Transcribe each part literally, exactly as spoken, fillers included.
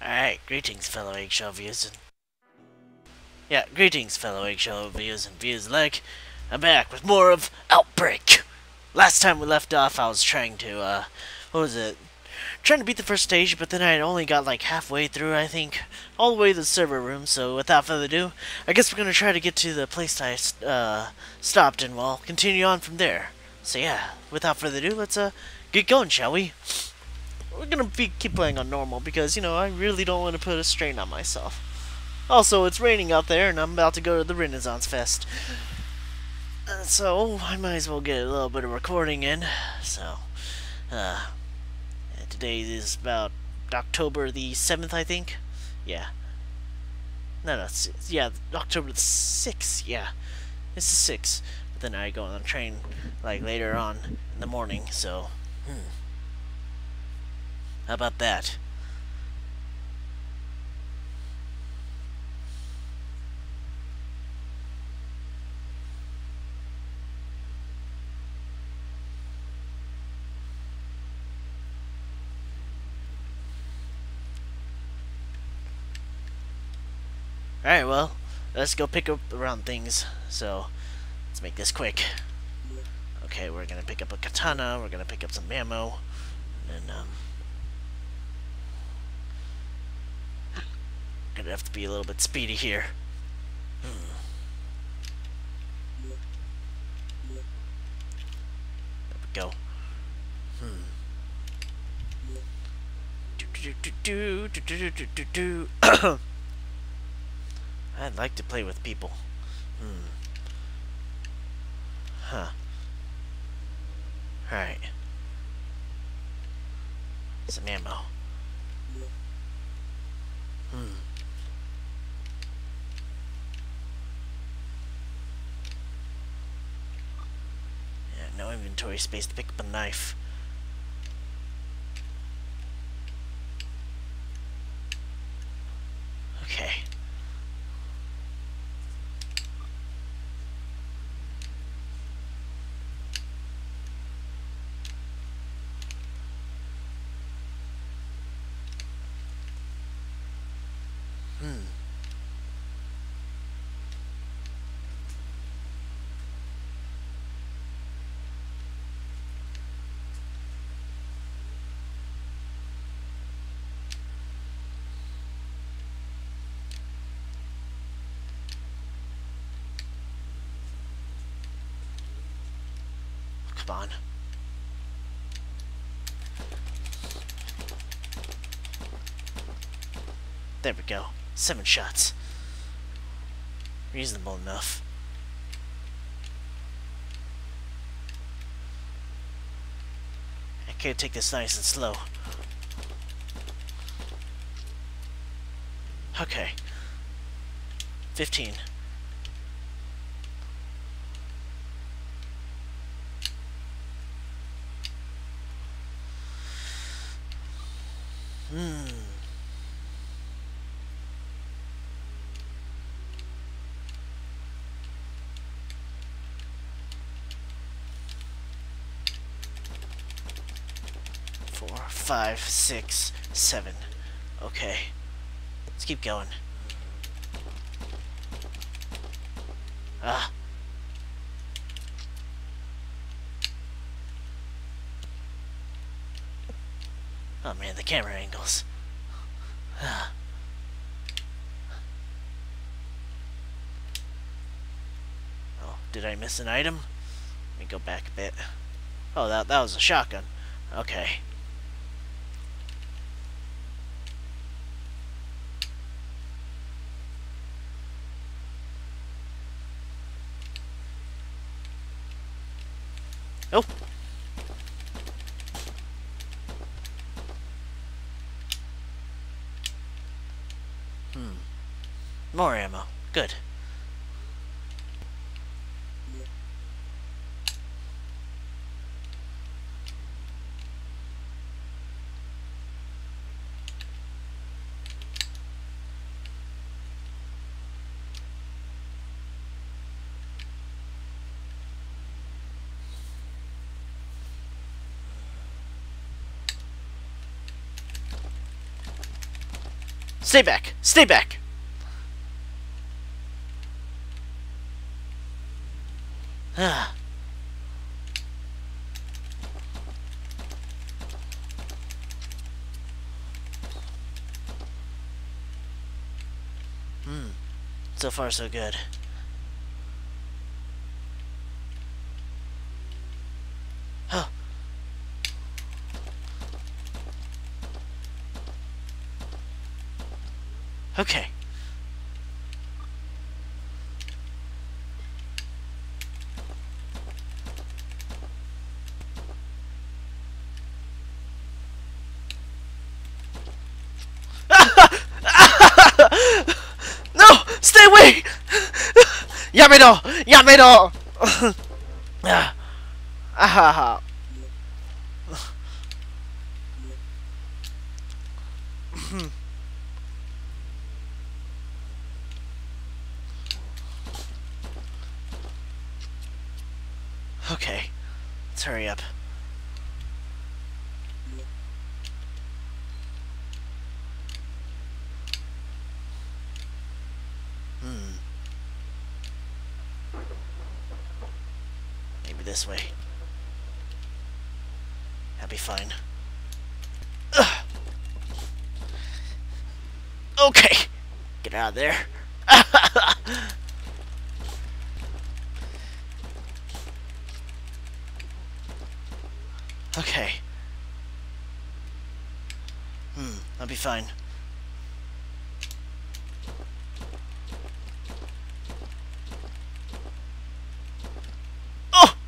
Alright, greetings fellow eggshell viewers and... Yeah, greetings fellow eggshell viewers and viewers alike. I'm back with more of Outbreak! Last time we left off, I was trying to, uh... what was it? Trying to beat the first stage, but then I only got like halfway through, I think. All the way to the server room, so without further ado, I guess we're gonna try to get to the place I, uh, stopped and we'll continue on from there. So yeah, without further ado, let's, uh, get going, shall we? We're gonna be keep playing on normal because, you know, I really don't want to put a strain on myself. Also, it's raining out there and I'm about to go to the Renaissance Fest. Uh, so, I might as well get a little bit of recording in. So, uh, today is about October the seventh, I think. Yeah. No, no, it's, yeah, October the sixth, yeah. It's the sixth. But then I go on the train, like, later on in the morning, so, hmm. How about that? Alright, well, let's go pick up around things. So, let's make this quick. Okay, we're gonna pick up a katana, we're gonna pick up some ammo, and, um... gonna have to be a little bit speedy here. Hmm. There we go. Hmm. Do do do do do do do do do. I'd like to play with people. Hmm. Huh. Alright. Some ammo. Hmm. Yeah, no inventory space to pick up a knife. Okay. Hmm. Come on. There we go. Seven shots. Reasonable enough. I can't take this nice and slow. Okay. Fifteen. Hmm. Four, five, six, seven. Okay. Let's keep going. Ah. Oh man, the camera angles. Ah. Oh, did I miss an item? Let me go back a bit. Oh, that, that was a shotgun. Okay. Oh! Hmm. More ammo. Good. Stay back! Stay back! Ah. Hmm. So far, so good. Oh. Okay. No! Stay away! Yamero! Yamero! Ah. Ah. Okay. Let's hurry up. Hmm. Maybe this way. That'll be fine. Ugh. Okay. Get out of there. Okay. Hmm. I'll be fine. Oh!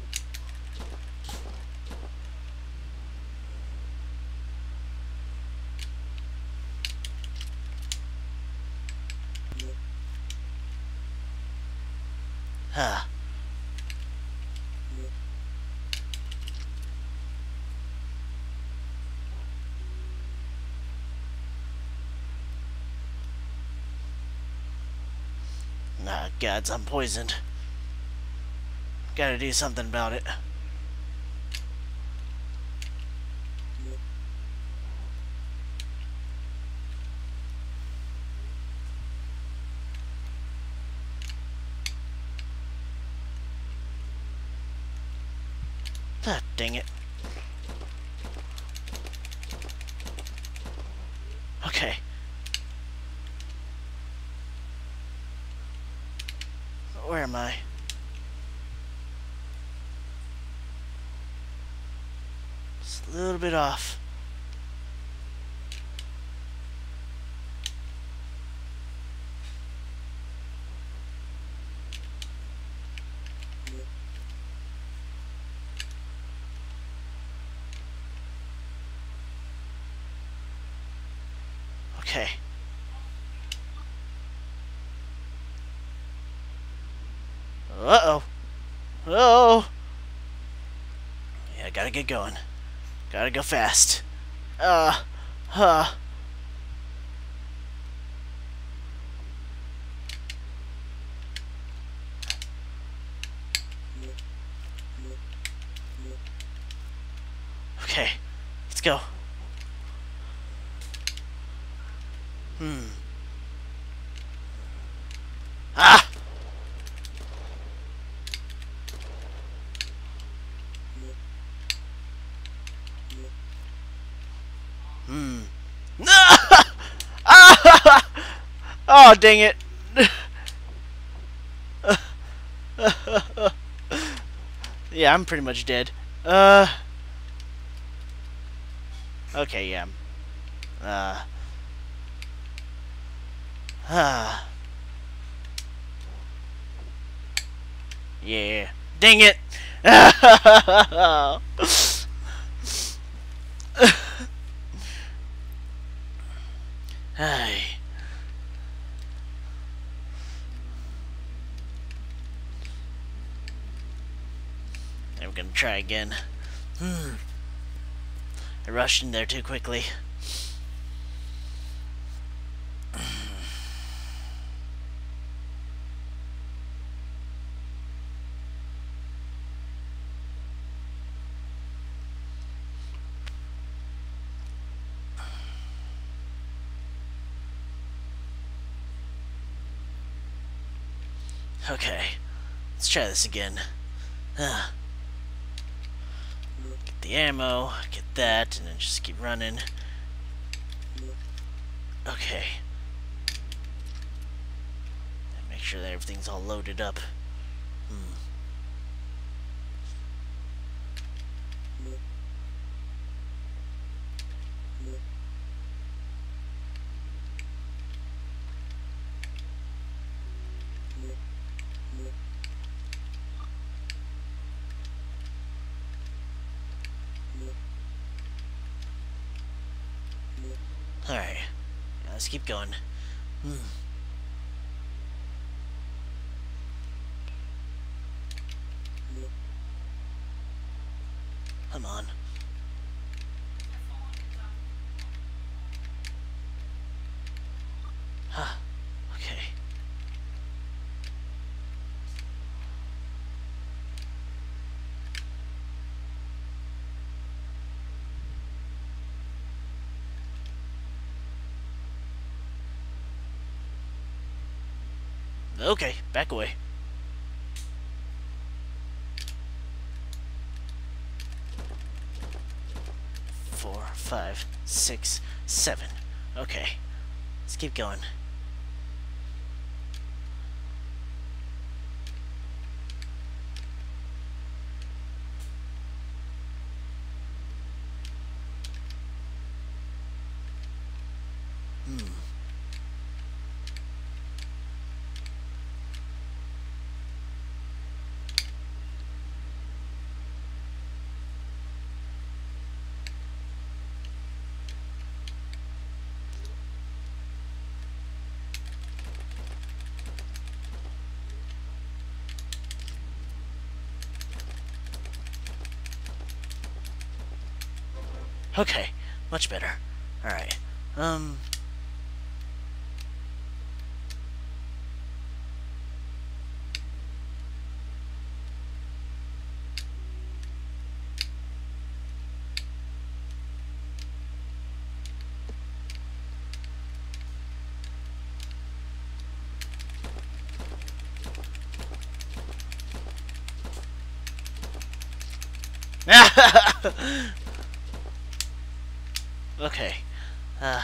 Huh. Ah, gods, I'm poisoned. Gotta do something about it. Ah, dang it. Okay. Where am I? Just a little bit off. Okay. Uh-oh. Uh-oh. Yeah, gotta get going. Gotta go fast. Uh, huh. Okay, let's go. Hmm. Ah! Hmm. Ah! Oh, dang it. Yeah, I'm pretty much dead. Uh. Okay, yeah. Uh. Ah. Yeah. Dang it. Hey. I'm gonna try again. Hmm. I rushed in there too quickly. Okay, let's try this again. Uh, get the ammo, get that, and then just keep running. Okay. Make sure that everything's all loaded up. Hmm. Alright. Yeah, let's keep going. Hmm. Come on. Huh. Okay. Okay, back away. Four, five, six, seven. Okay. Let's keep going. Hmm. Okay, much better. Alright. Um... Okay. Uh...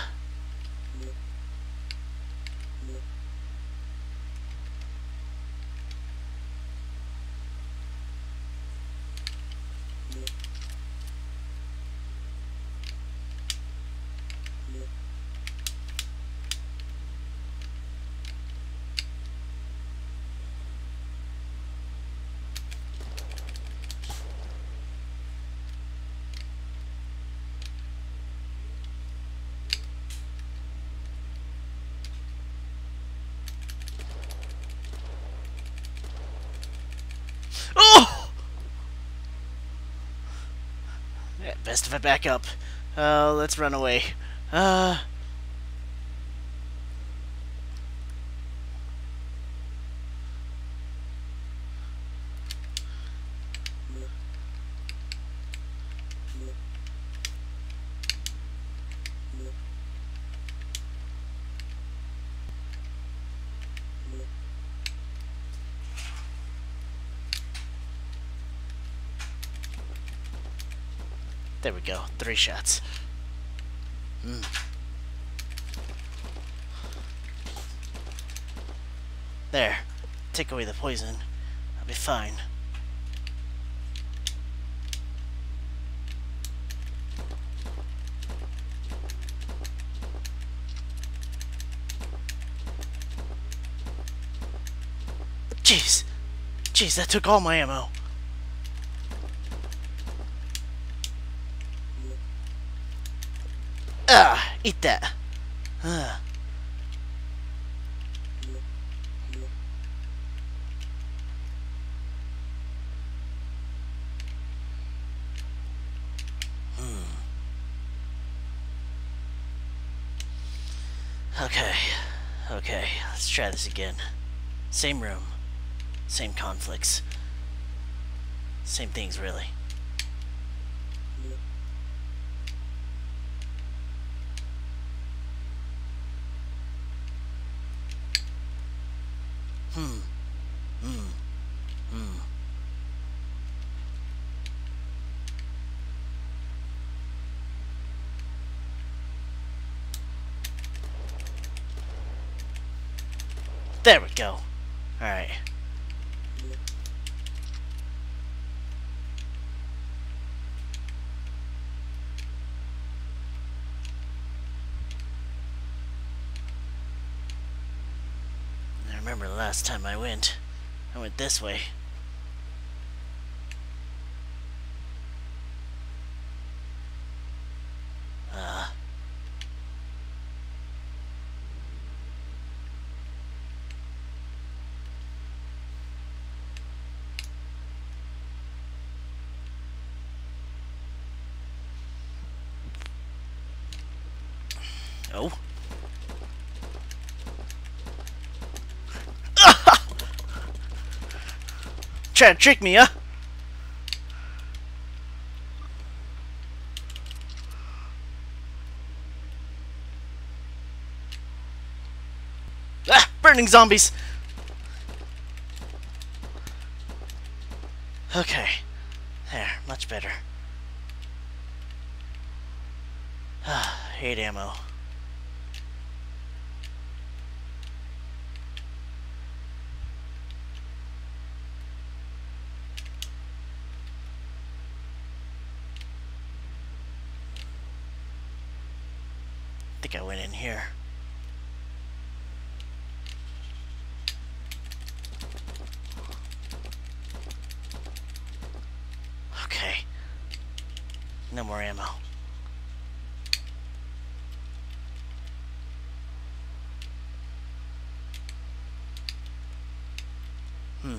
Oh! Yeah, best if I back up. Uh, let's run away. Uh... There we go. Three shots. Mm. There. Take away the poison. I'll be fine. Jeez. Jeez, that took all my ammo. Ah, eat that. Ah. Hmm. Okay. Okay, let's try this again. Same room. Same conflicts. Same things, really. Hmm. There we go. Alright. I remember the last time I went. I went this way. Uh... Oh. Try to trick me, huh? Ah! Burning zombies! Okay. There, much better. Ah, hate ammo. I think I went in here. Okay. No more ammo. Hmm.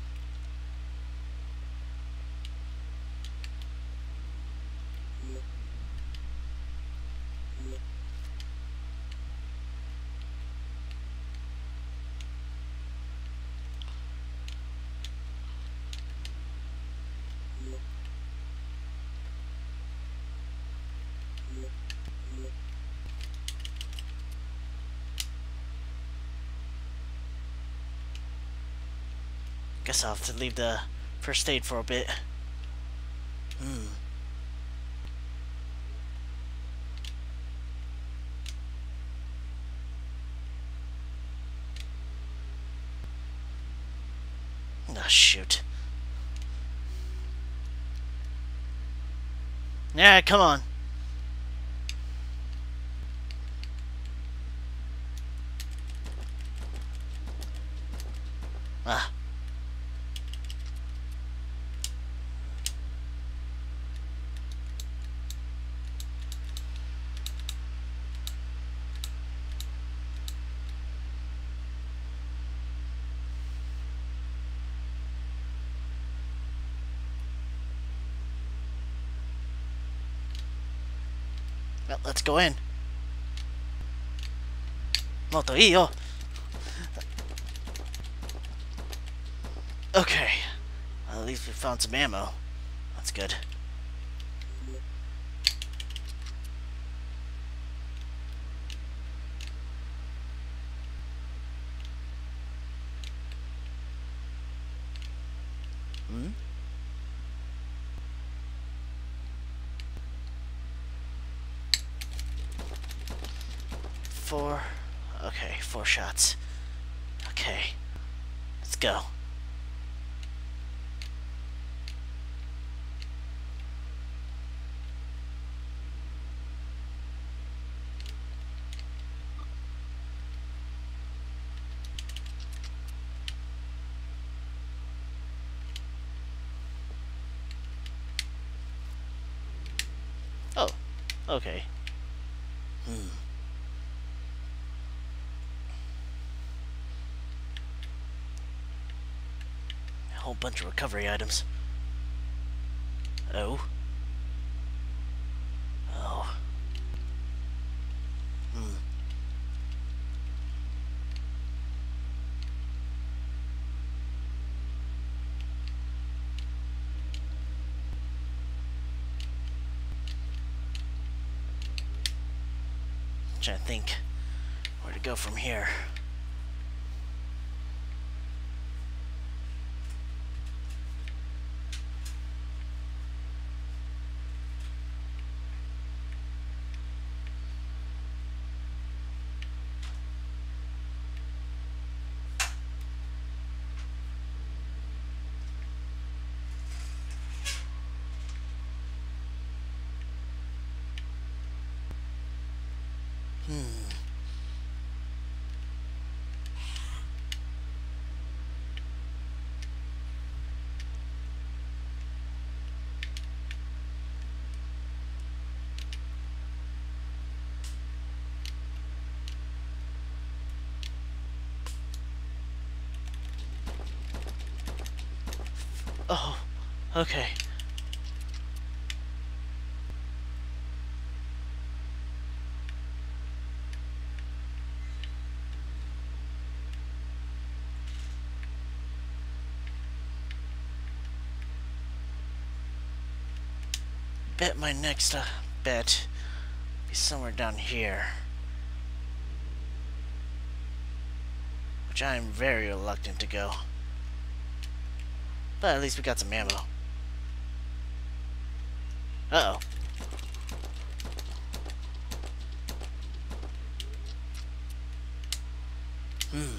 Guess I'll have to leave the first aid for a bit. Hmm. Oh, shoot. Yeah, come on. Ah. Well, let's go in. Molto io. Okay. Well, at least we found some ammo. That's good. Hmm? Four. Okay, four shots. Okay. Let's go. Oh. Okay. Hmm. A whole bunch of recovery items. Oh. Oh. Hmm. I'm trying to think where to go from here. Oh, okay. Bet my next uh, bet be somewhere down here. Which I am very reluctant to go. But at least we got some ammo. Uh-oh. Hmm.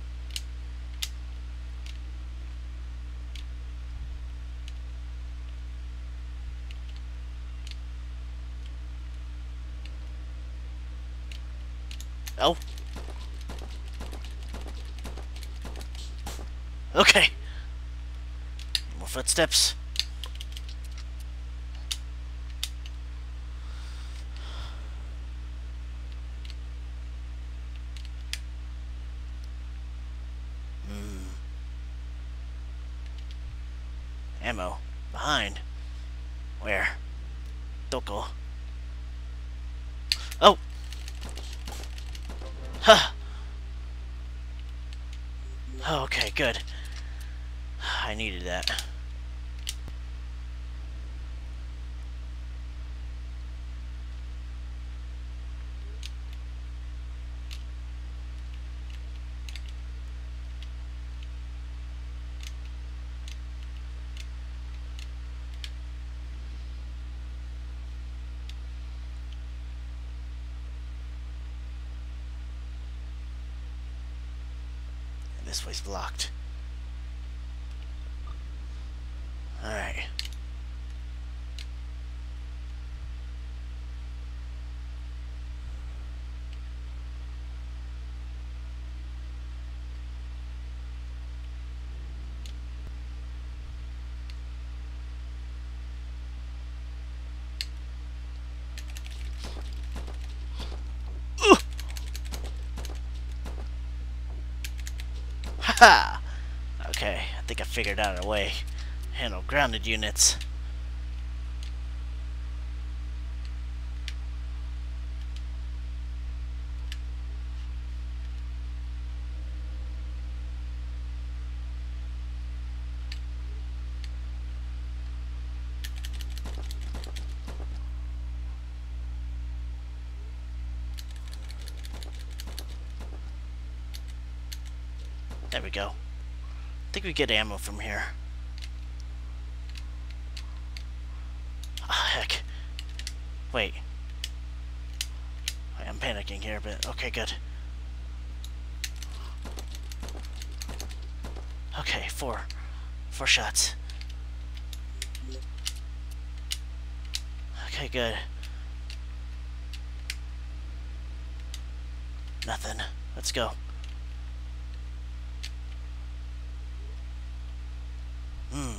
Oh. Okay. More footsteps. Hmm. Ammo. Behind. Where? Don't go. Oh! Huh. Okay, good. I needed that. This way's blocked. Alright. Haha! Okay, I think I figured out a way. Handle grounded units. There we go. I think we get ammo from here. Ah, heck. Wait. Wait. I'm panicking here, but okay, good. Okay, four. Four shots. Okay, good. Nothing. Let's go. Hmm.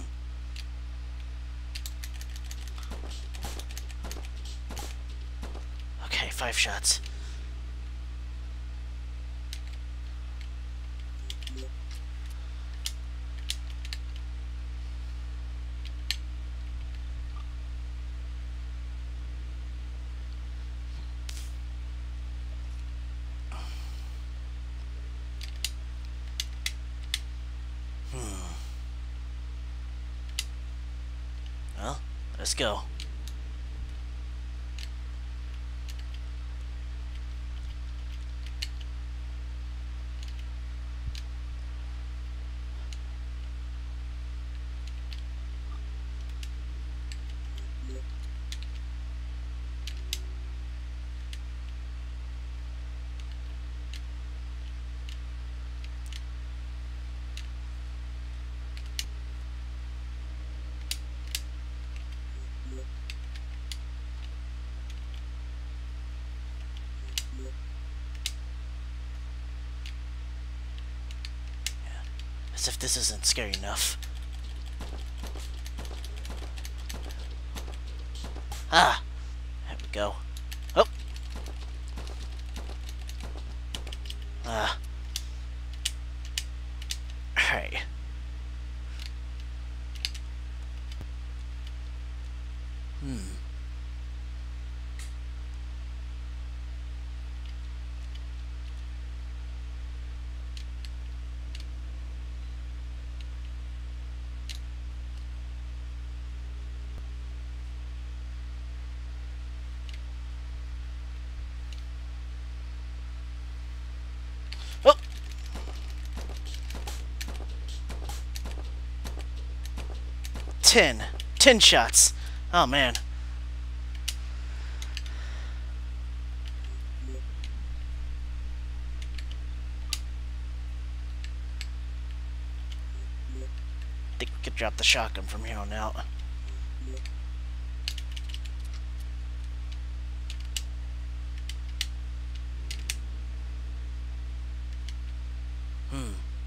Okay, five shots. Well, let's go. As if this isn't scary enough. Ah! There we go. Oh! Ah. Alright. ten. Ten shots. Oh, man. I think we could drop the shotgun from here on out. Hmm.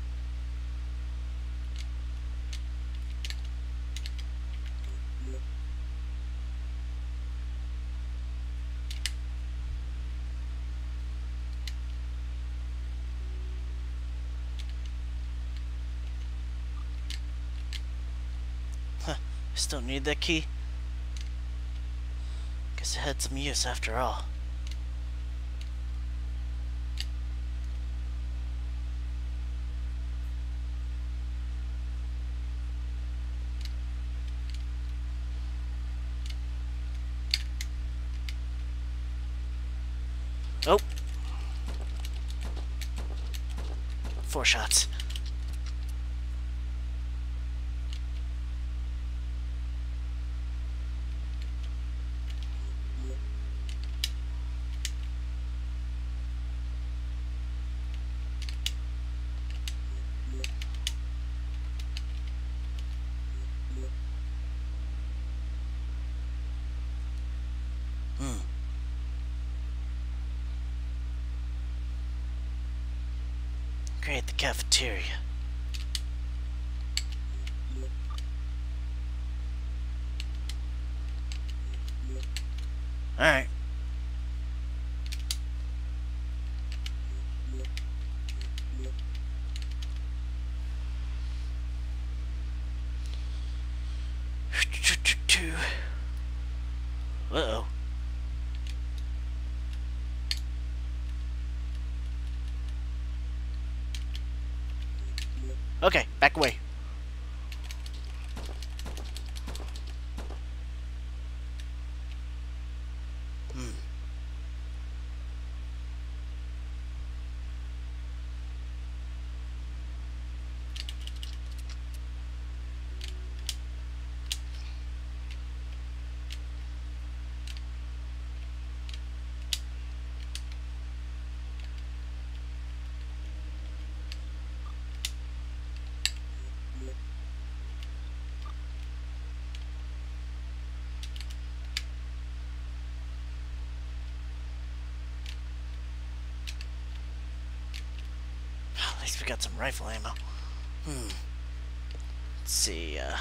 Huh. Still need that key? Guess it had some use after all. Oh. Four shots. Hmm. Great, the cafeteria. Alright. Uh-oh. Okay, back away. Hmm. At least we got some rifle ammo. Hmm. Let's see, uh...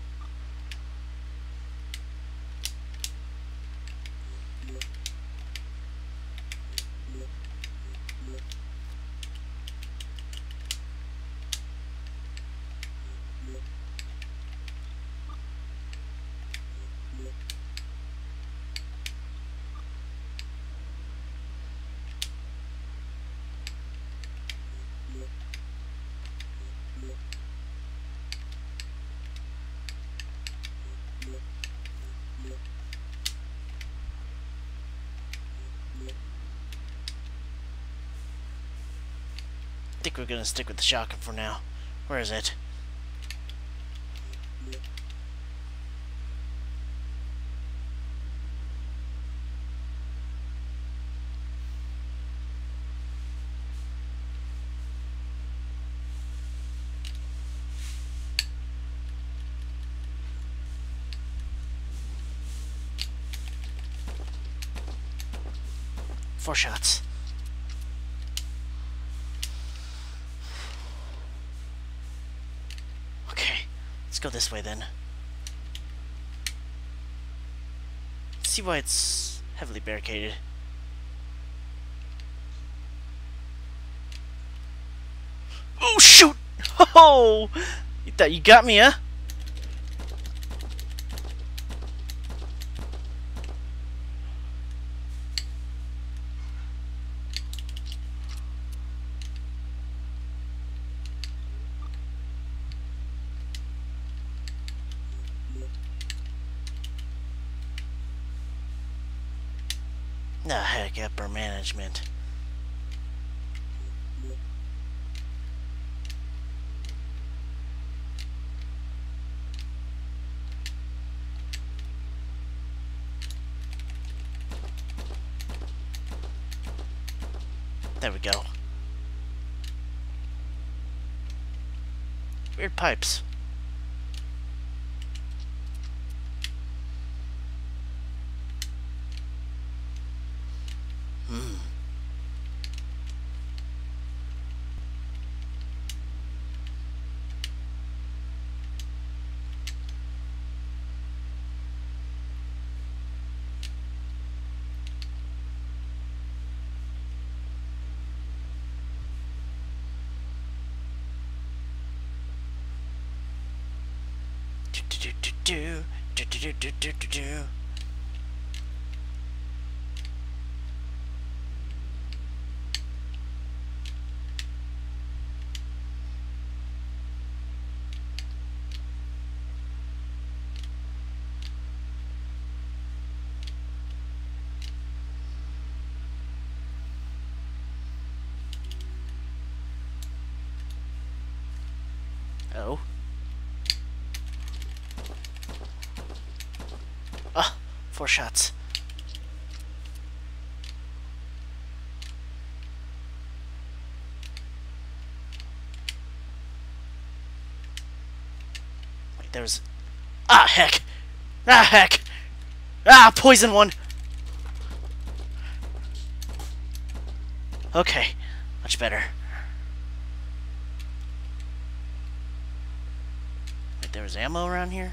I think we're gonna stick with the shotgun for now. Where is it? Four shots. Okay, let's go this way then. Let's see why it's heavily barricaded. Oh shoot! Oh! You thought you got me, huh? Nah, heck, upper management. There we go. Weird pipes. Hmm. Do do do do do do do do do do. Oh. Ah, four shots. Wait, there's... Ah, heck! Ah, heck! Ah, poison one! Okay, much better. Wait, there was ammo around here?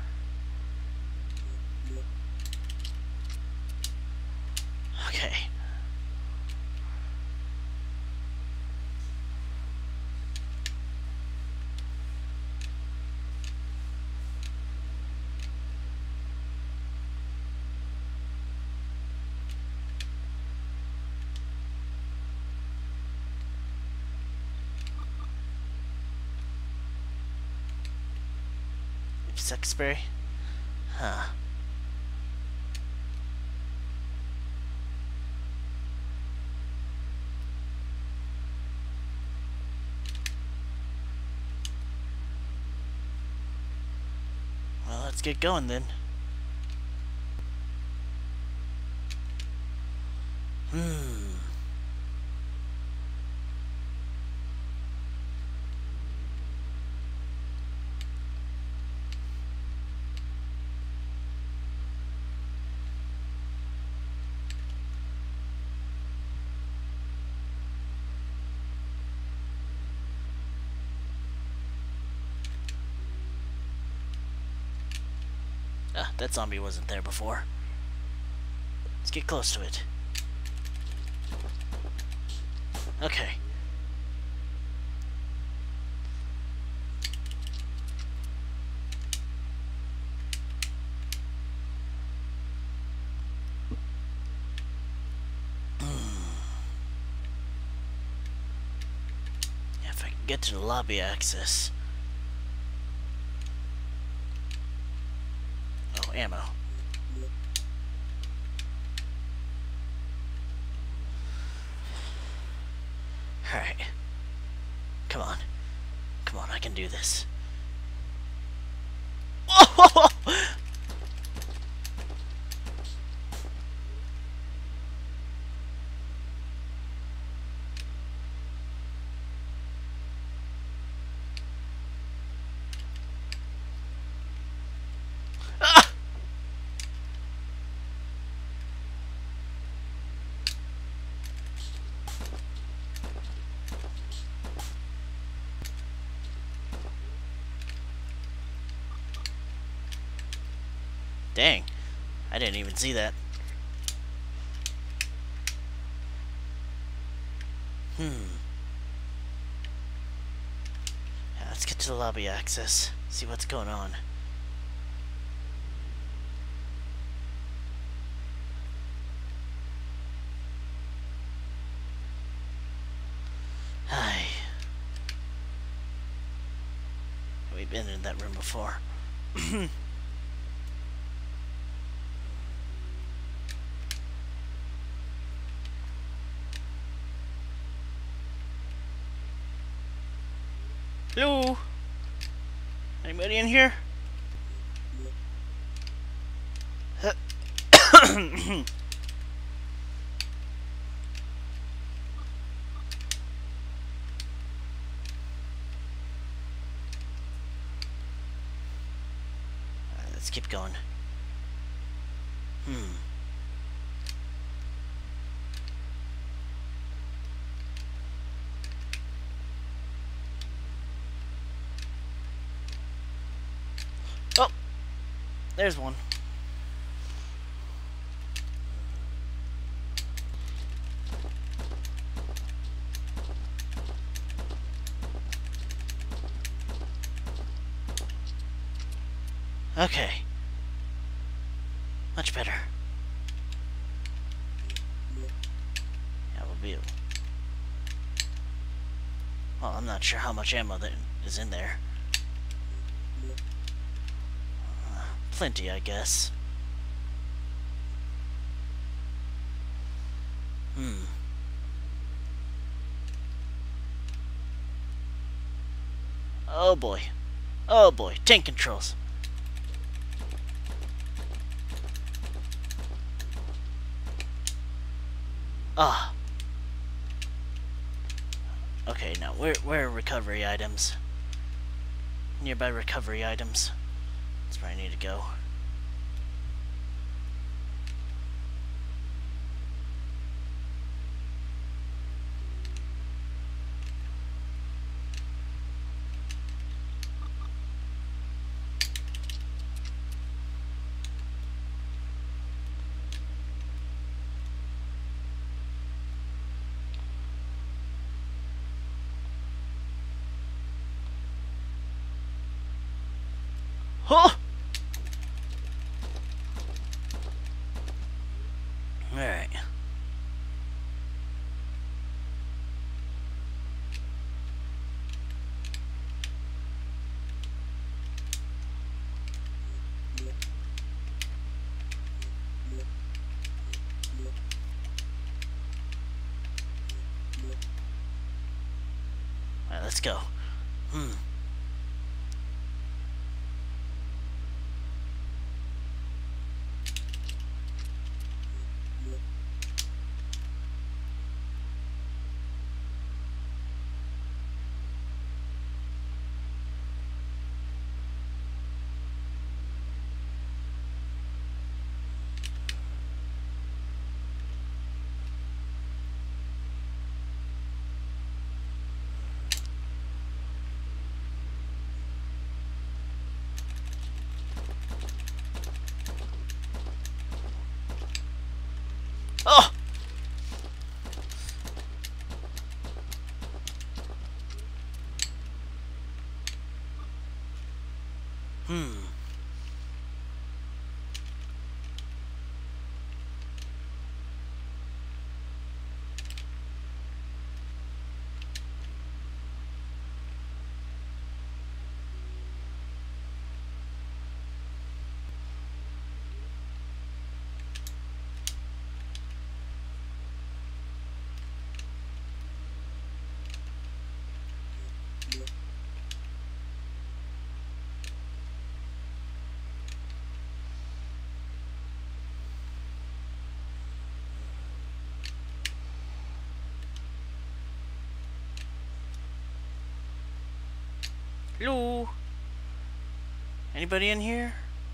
Okay. Sexbury? Huh. Well, let's get going then. Hmm. Ah, that zombie wasn't there before. Let's get close to it. Okay. Yeah, if I can get to the lobby access. Oh, ammo. Alright. Come on. Come on, I can do this. Oh! Ah! Dang, I didn't even see that. Hmm. Yeah, let's get to the lobby access, see what's going on. Hi. We've been in that room before. Hello? Anybody in here? let's keep going. Hmm. Oh! There's one. Okay. Much better. Yeah, we'll be... Well, I'm not sure how much ammo that is in there. Uh, plenty, I guess. Hmm. Oh boy. Oh boy. Tank controls. Ah. Okay, now where where are recovery items? Nearby recovery items. That's where I need to go. Huh! Alright. Alright, let's go. Hmm. Oh! Hmm. Hello? Anybody in here?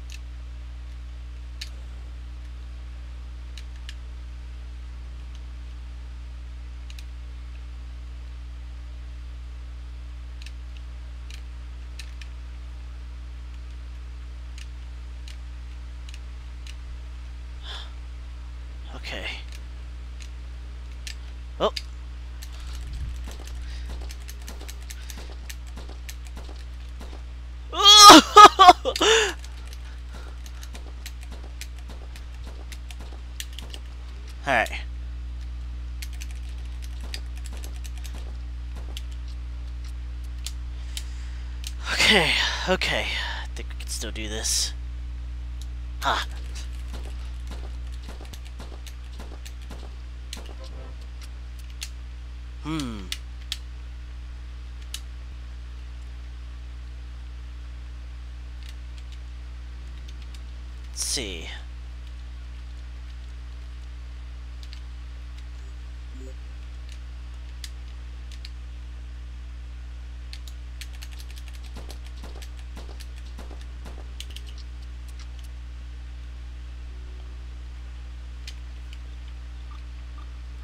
Okay. Oh. Alright. Okay, okay. I think we can still do this. Ah. Hmm. Let's see.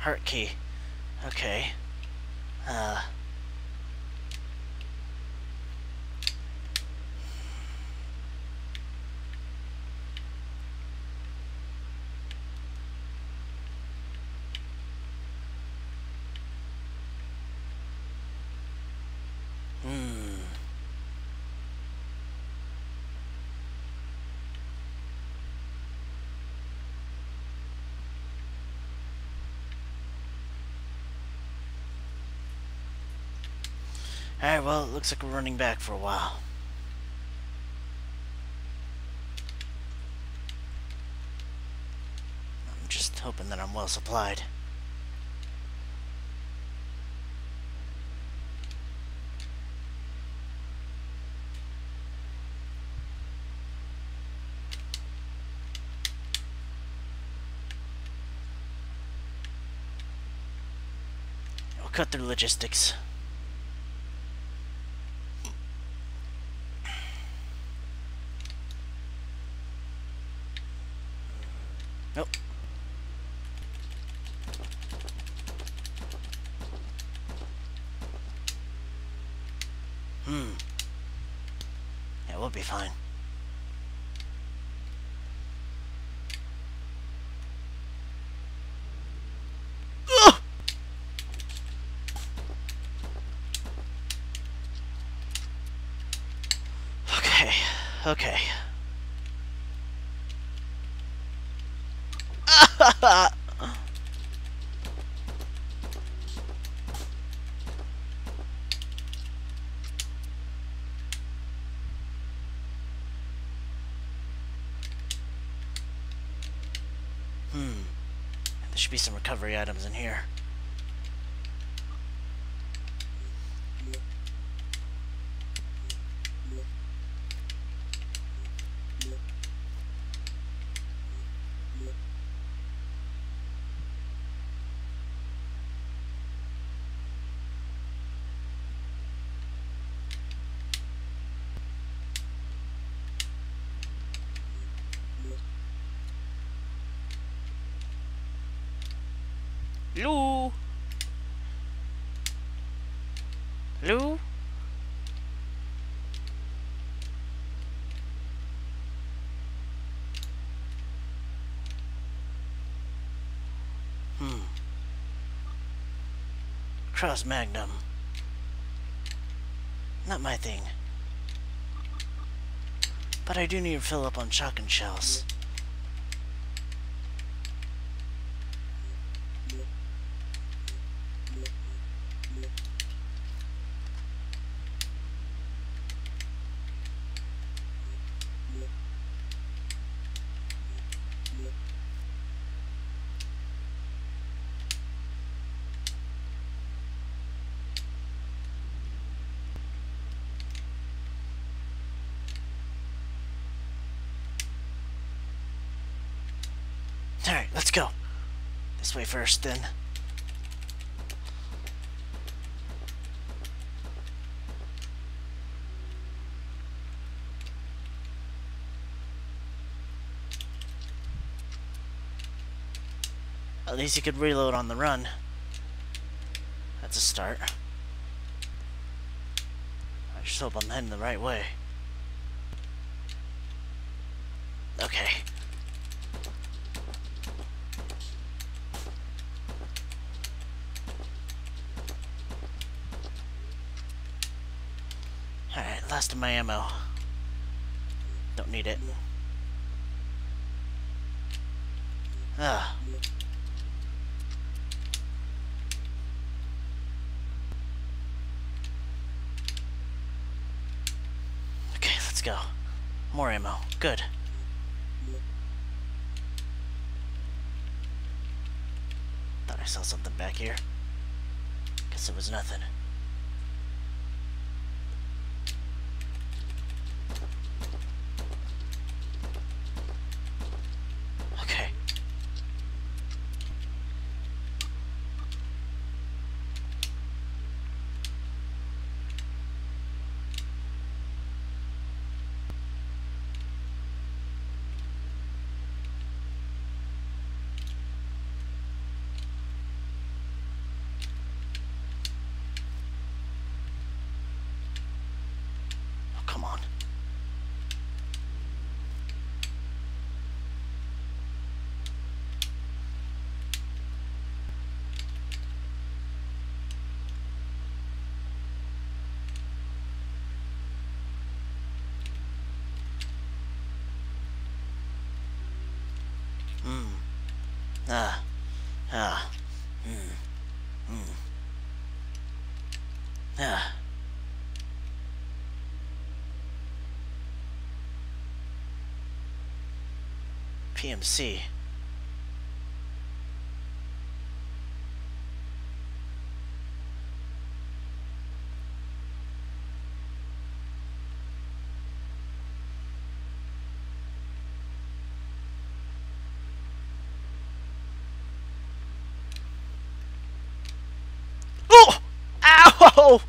Heart key. Okay. Uh... Hmm. Alright, well, it looks like we're running back for a while. I'm just hoping that I'm well supplied. We'll cut through logistics. Nope. Hmm. Yeah, we'll be fine. Ugh! Okay. Okay. Hmm. There should be some recovery items in here. Hello? Hello? Hmm. Cross Magnum. Not my thing. But I do need to fill up on shotgun shells. Alright, let's go. This way first, then. At least you could reload on the run. That's a start. I just hope I'm heading the right way. Okay. Alright, last of my ammo. Don't need it. Ah. Okay, let's go. More ammo. Good. Thought I saw something back here. Guess it was nothing. Okay. come on. Hmm. Ah. Ah. Hmm. Hmm. Ah. P M C. Oh! Ow!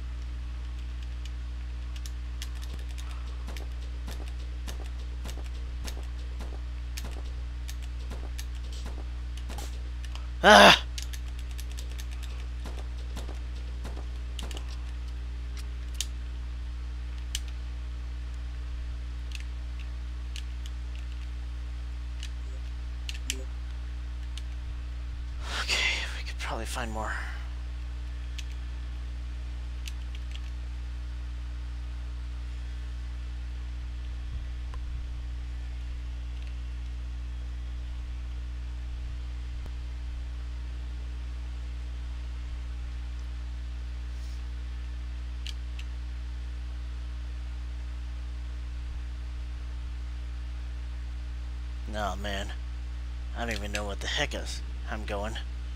Ah! Okay, we could probably find more. No, man. I don't even know what the heck is I'm going.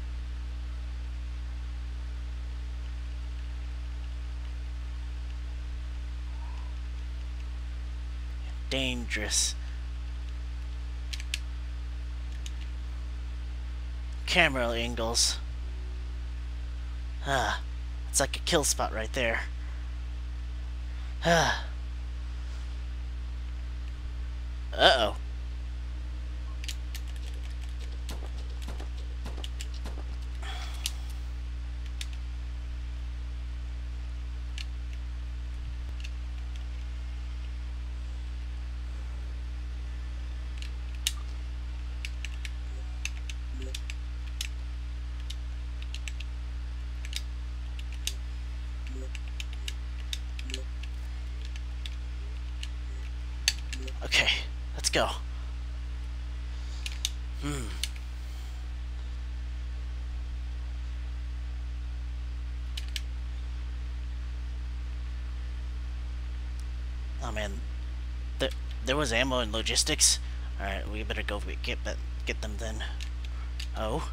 Dangerous. Camera angles. Ah, it's like a kill spot right there. Ah. Uh-oh. Okay, let's go. Hmm. Oh man, there there was ammo and logistics. All right, we better go get get them then. Oh.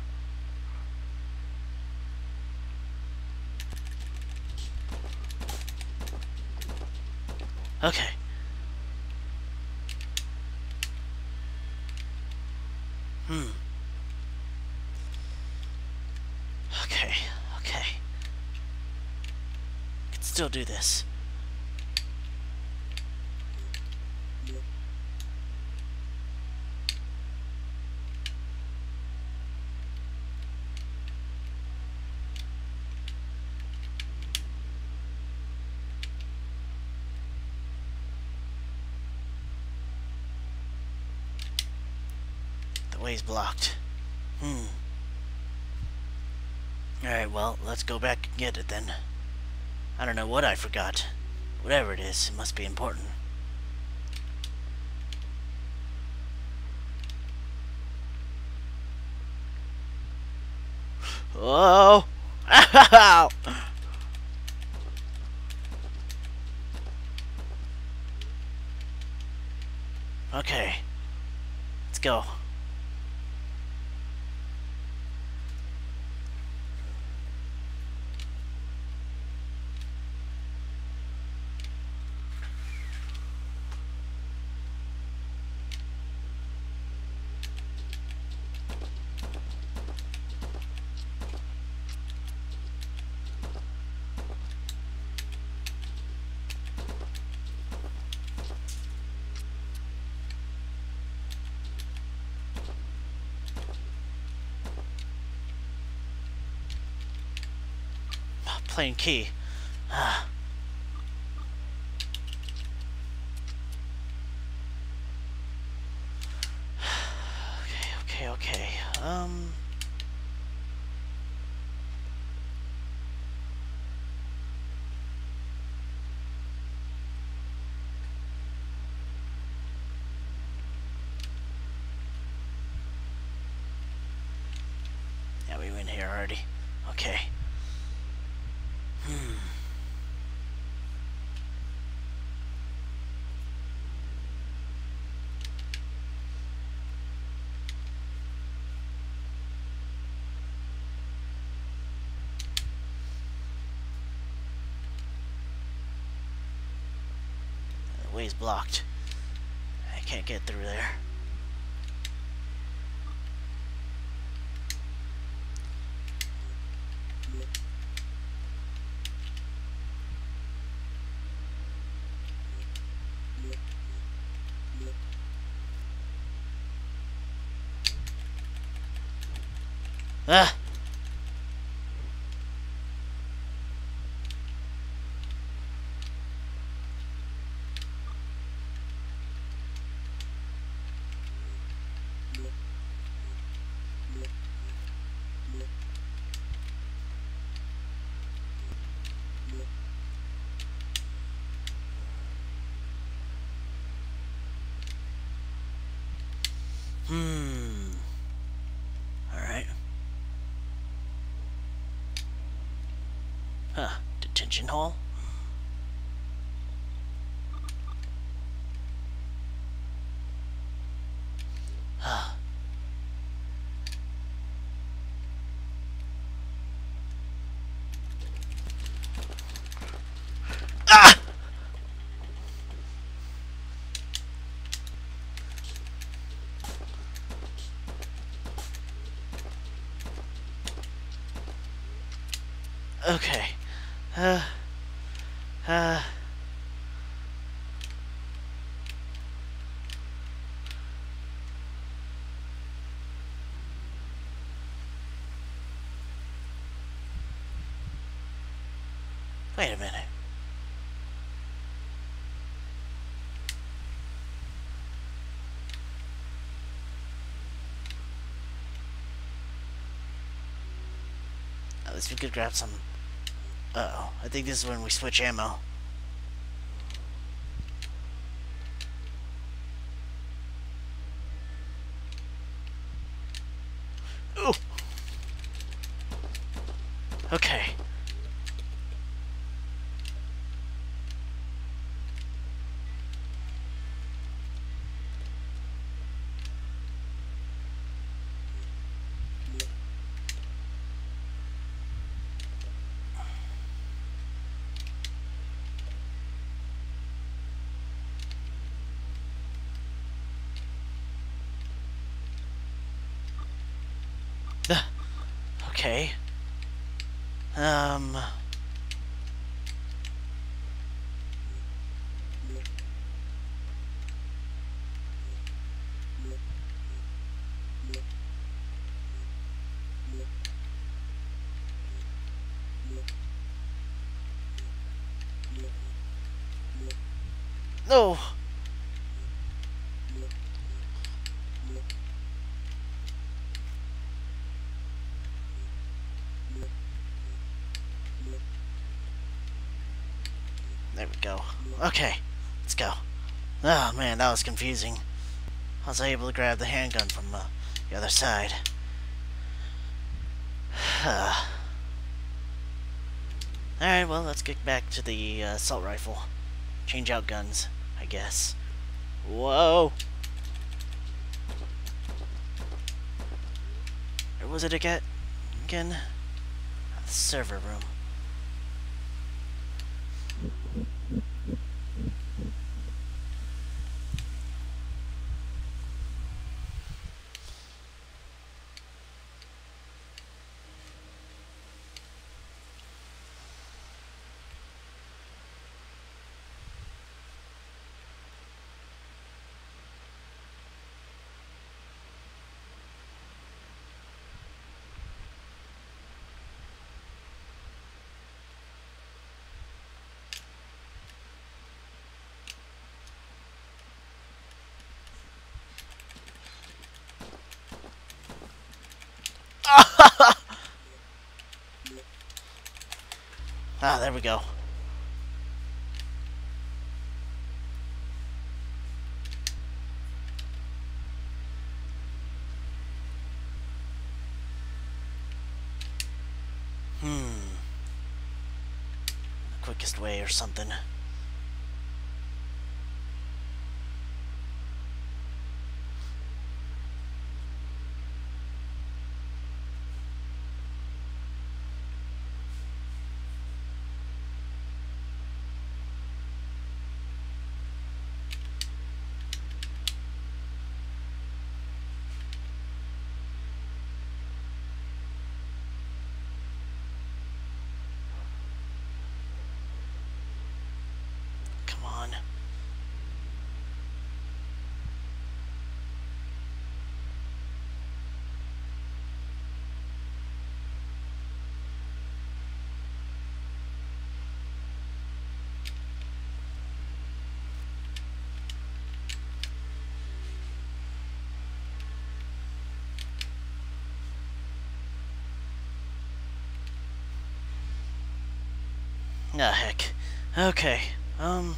Okay. Hmm. Okay, okay. I can still do this. The way's blocked. Hmm. Alright, well, let's go back and get it then. I don't know what I forgot. Whatever it is, it must be important. Whoa! Ow! Okay. Let's go. Plain key. Ah. Um... Yeah, we went here already. Okay. Hmm. The way's blocked. I can't get through there. Ah! Hmm. Alright. Huh. Detention hall? Huh. Ah! Okay. Uh... Uh... Wait a minute. At least we could grab some... Uh-oh. I think this is when we switch ammo. Ooh! Okay. Okay. Um... No! There we go. Okay, let's go. Oh man, that was confusing. I was able to grab the handgun from uh, the other side. Alright, well, let's get back to the uh, assault rifle. Change out guns, I guess. Whoa! Where was it again? Again? The server room. Ah, there we go. Hmm. The quickest way or something. Come on. Ah, heck. Okay. Um.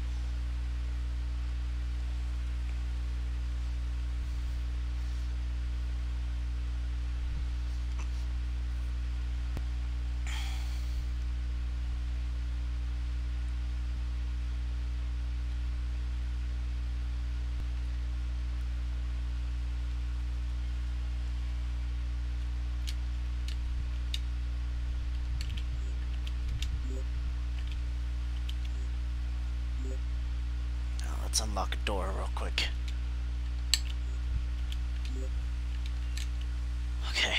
Now let's unlock a door real quick. Okay.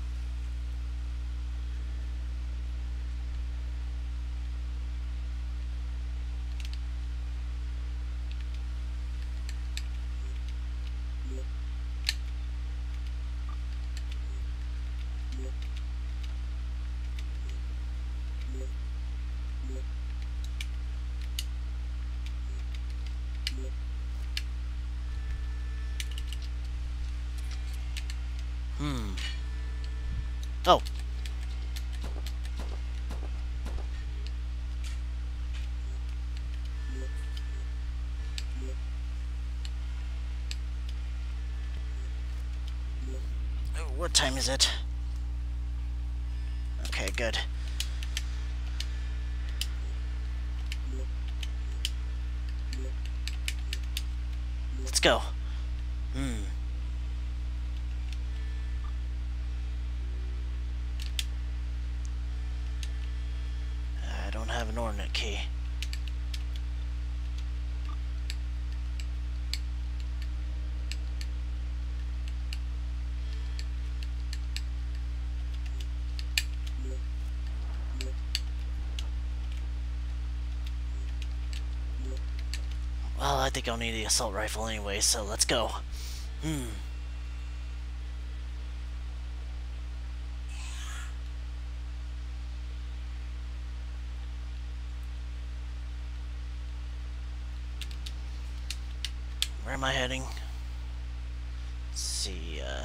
Hmm. Oh. What time is it? Okay, good. Let's go. Hmm. I don't have an ordinate key. Well, I think I'll need the assault rifle anyway, so let's go. Hmm. Where am I heading? Let's see, uh...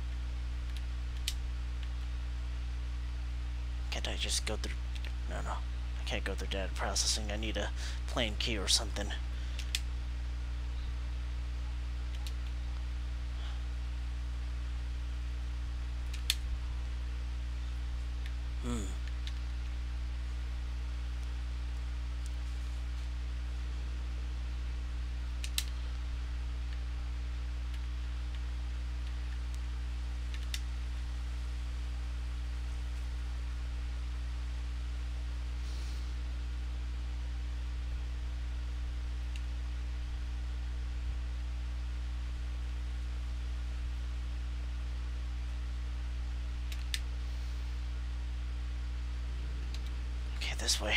can't I just go through... No, no. I can't go through data processing. I need a plain key or something. Hmm. Okay, this way.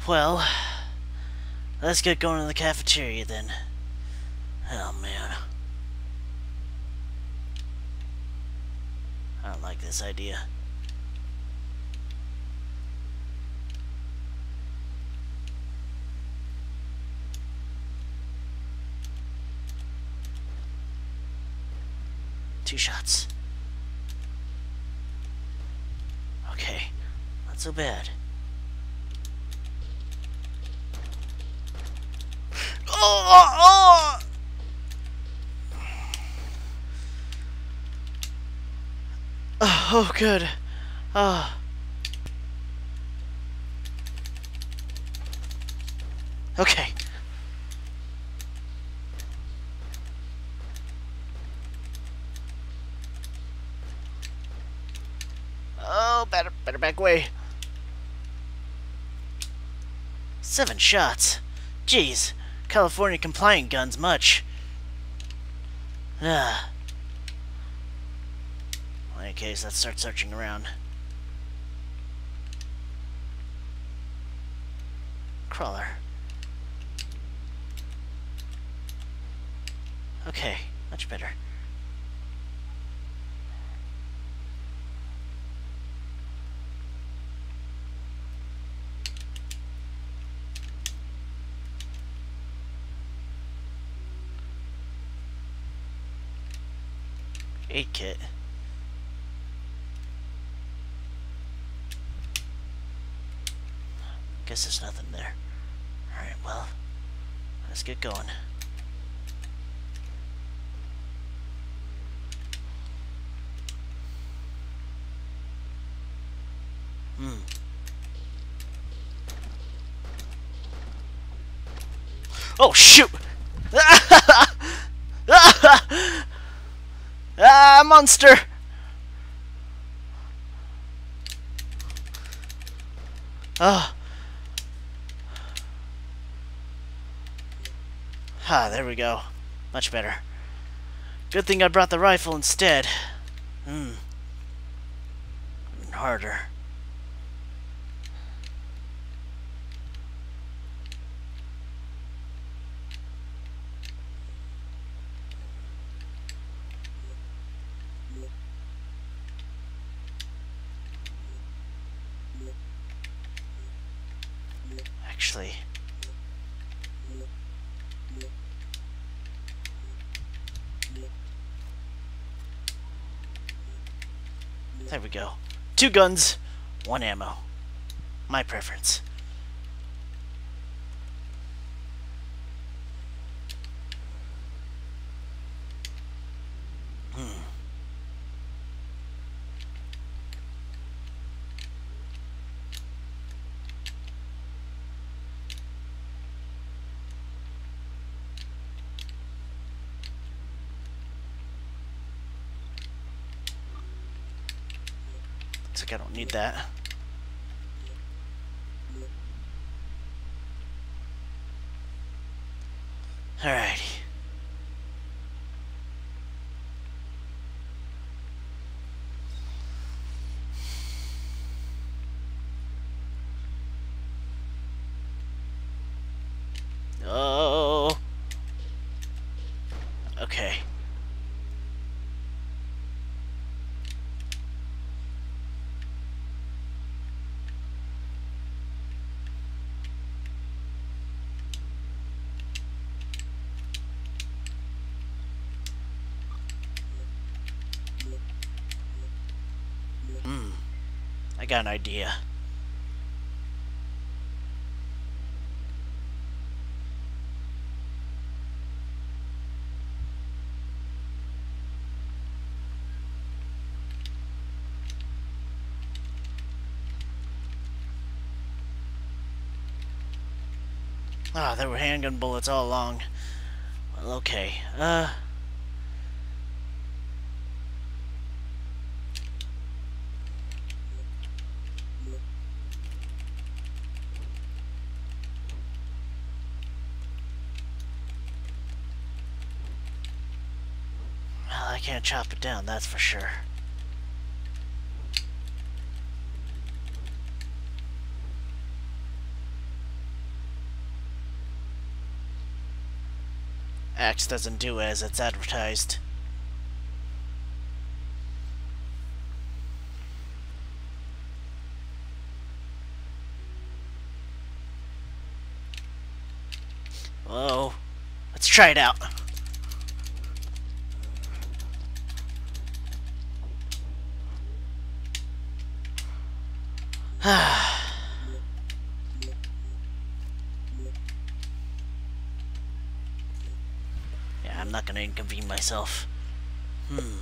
Well, let's get going to the cafeteria then. Oh man. I don't like this idea. Two shots. Okay, not so bad. Oh, oh! Oh, good. Oh. Okay. Oh, better, better back away. Seven shots. Jeez, California compliant guns much. Ah. Well, in any case, let's start searching around. Crawler. Okay, much better. Aid kit. Guess there's nothing there. Alright, well, let's get going. Hmm. Oh, shoot! Ah, monster! Oh. Ah, there we go. Much better. Good thing I brought the rifle instead. Hmm. Even harder. Actually, there we go. Two guns, one ammo. My preference. Hmm. Looks like I don't need that. Alrighty. Oh. Okay. Hmm. I got an idea. Ah, there were handgun bullets all along. Well, okay. Uh... Well, I can't chop it down, that's for sure. Axe doesn't do as it's advertised. Whoa. Let's try it out. Yeah, I'm not gonna inconvene myself. Hmm.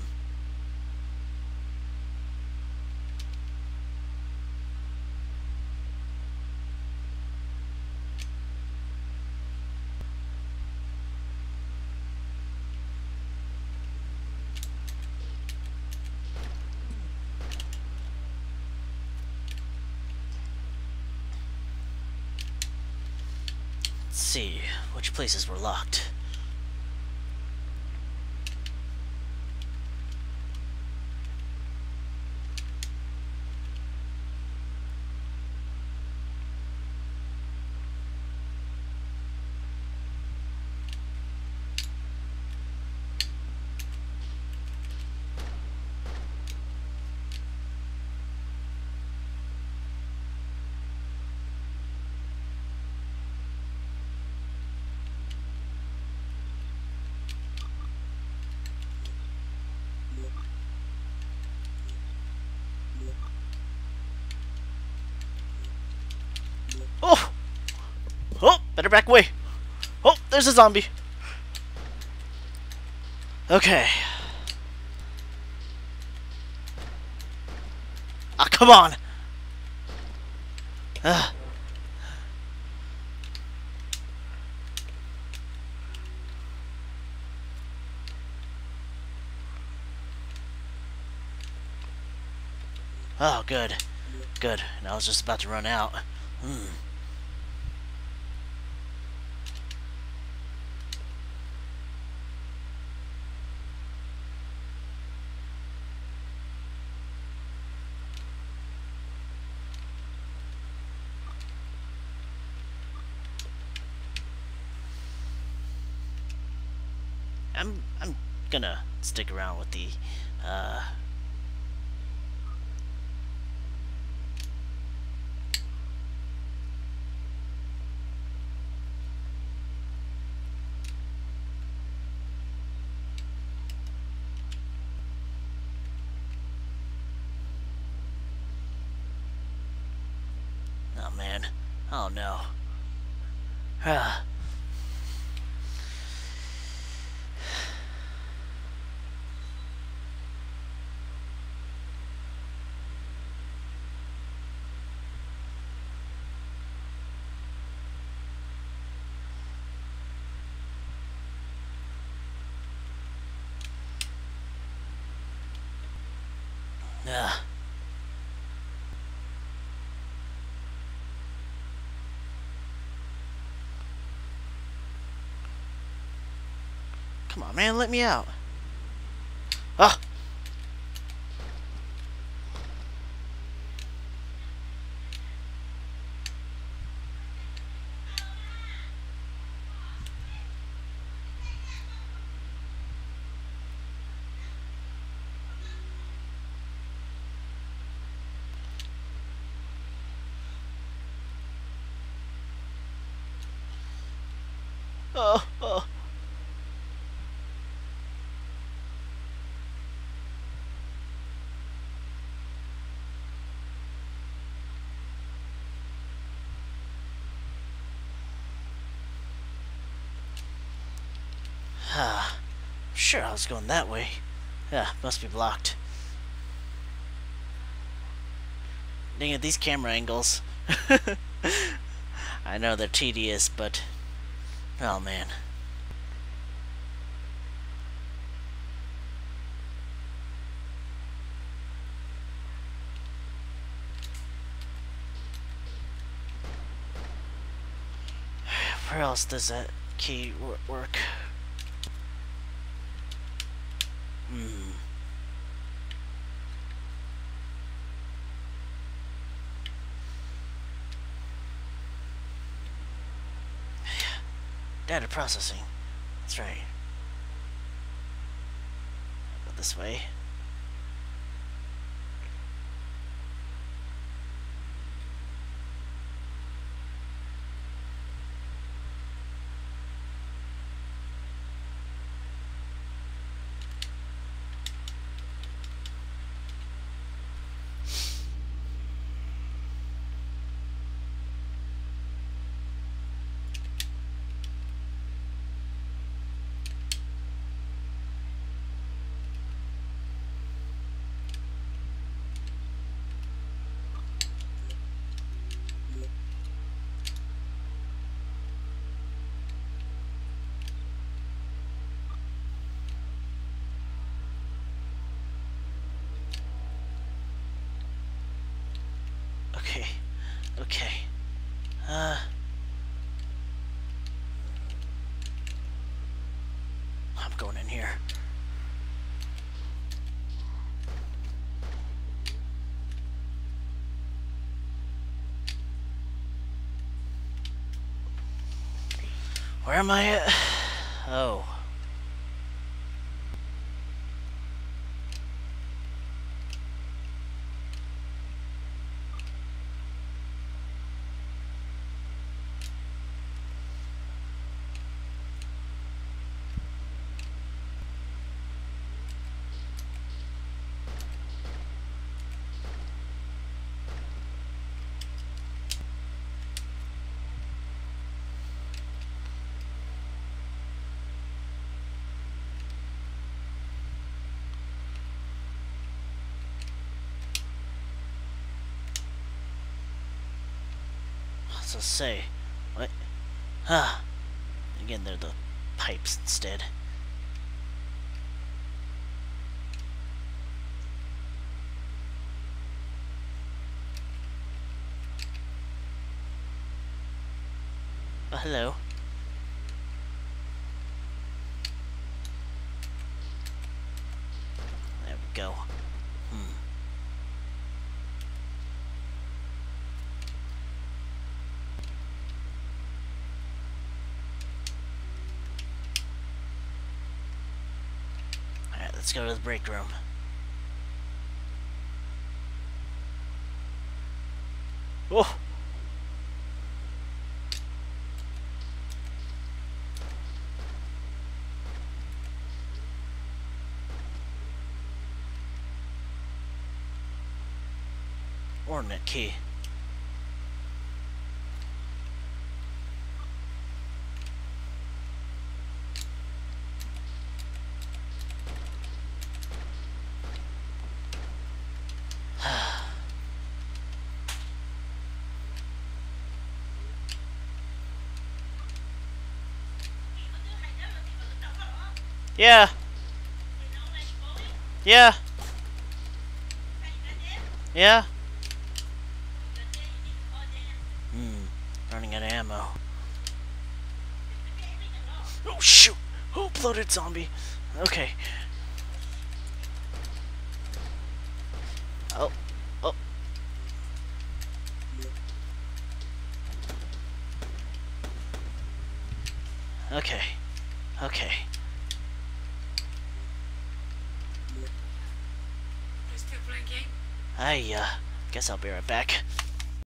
Let's see, which places were locked? Oh! Oh! Better back away! Oh! There's a zombie! Okay. Ah, come on! Ugh. Oh, good. Good. And I was just about to run out. Hmm. I'm I'm gonna stick around with the uh oh man. Oh no. Ah. Ah. Come on, man, let me out. Ah. Oh, oh. Ah. Sure, I was going that way. Yeah, must be blocked. Dang it, these camera angles. I know they're tedious, but oh man. Where else does that key work? Hmm. Data processing. That's right. Go this way. Okay. Okay. Uh... I'm going in here. Where am I at? Oh. So say, what? Huh. Again, they're the pipes instead. Oh, hello. There we go. Hmm. Alright, let's go to the break room. Oh! Ornament key. Yeah. Yeah. Yeah. Hmm. Running out of ammo. Oh shoot! Oh, bloated zombie. Okay. Oh. Oh. Okay. Okay. I, uh, guess I'll be right back.